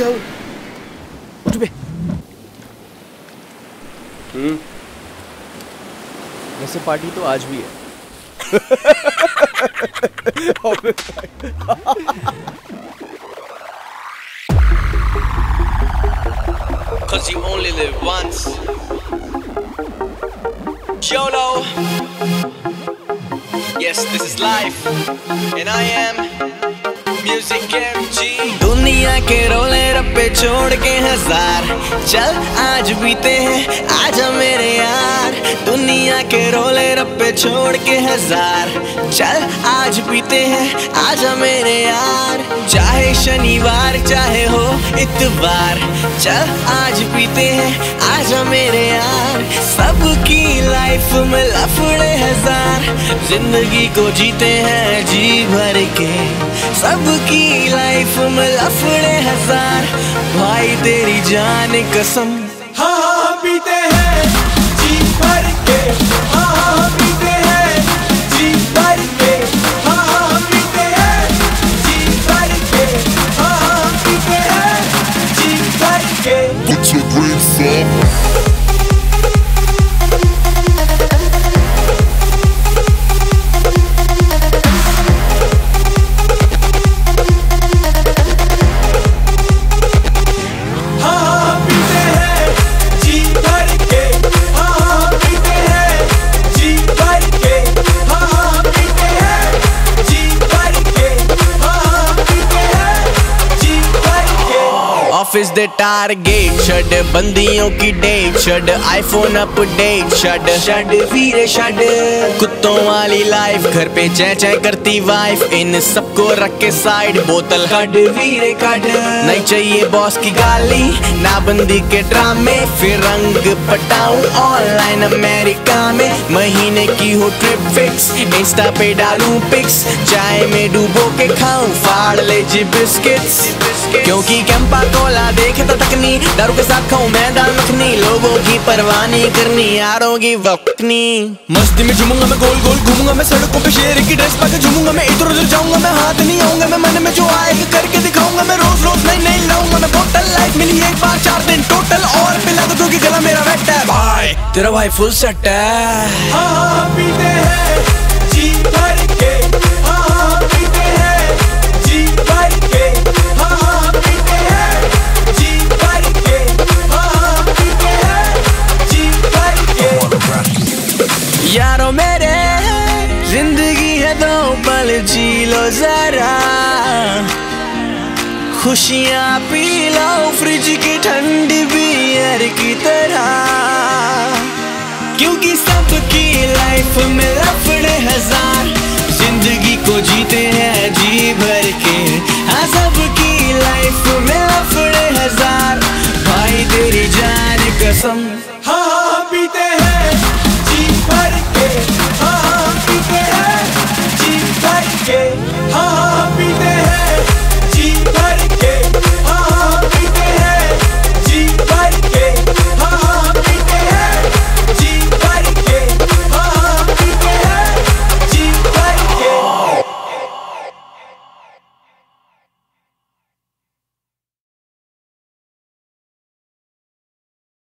क्या हो? उठ बे। वैसे पार्टी तो आज भी है। Cause you only live once. YOLO. Yes, this is life. And I am Music MG. दुनिया के रोले रप्पे छोड़ के हजार, चल आज बीते हैं आजा मेरे यार। दुनिया के रोले रप्पे छोड़ के हजार, चल आज बीते हैं आजा मेरे यार। चाहे शनिवार चाहे हो इतवार, चल आज बीते हैं आजा मेरे यार। सबकी लाइफ में लफड़े हजार, जिंदगी को जीते हैं जी भर के। सबकी लाइफ में लफड़े हजार, भाई तेरी जान कसम। हाँ हाँ पीते हैं जी भर के, हाँ हाँ पीते हैं जी भर के, हाँ हाँ पीते हैं जी भर के, हाँ हाँ पीते हैं जी भर के। Put your drinks up. Office दे टारगेट छड़, बंदियों की डेट छड़, आईफोन अपडेट छड़ वीरे छड़। कुत्तों वाली लाइफ, घर पे चै चै करती वाइफ, इन सबको रख के साइड बोतल कड वीरे कड। नहीं चाहिए बॉस की गाली ना बंदी के ड्रामे, फिर रंग पटाऊं ऑनलाइन अमेरिका में। महीने की हो ट्रिप फिक्स, इंस्टा पे डालूं पिक्स, चाय में डूबो के खाऊं फाड़ ले जी बिस्किट्स। क्योंकि कैंपा कोला देखता तक नहीं, दारू के साथ खाऊं मैं दाल मखनी। लोगों की परवाह नहीं करनी, यारों की वक्त नहीं। मस्ती में झूमूंगा मैं, गोल गोल घूमूंगा मैं, सड़कों पे शेर की ड्रेस पाके झूमूंगा मैं। इधर उधर जाऊंगा मैं, हाथ नहीं आऊंगा मैं, मन में जो आएगा करके दिखाऊंगा मैं। रोज रोज नहीं नहीं लाऊंगा मैं बोतल, लाइफ मिली एक बार 4 दिन टोटल, और पिला दो क्योंकि गला मेरा वेट है। भाई तेरा भाई फुल सेट है। हाँ पीते हैं जी भर के, हाँ पीते हैं जी भर के, हाँ पीते हैं जी भर के, हाँ पीते हैं जी भर के। यारों मेरे जिंदगी है दो पल जी लो जरा, खुशियाँ पी लो फ्रिज की ठंडी बियर की तरह। क्योंकि सबकी लाइफ में लफड़े हजार, जिंदगी को जीते हैं जी भर के। हाँ सबकी लाइफ में लफड़े हजार, भाई तेरी जान कसम।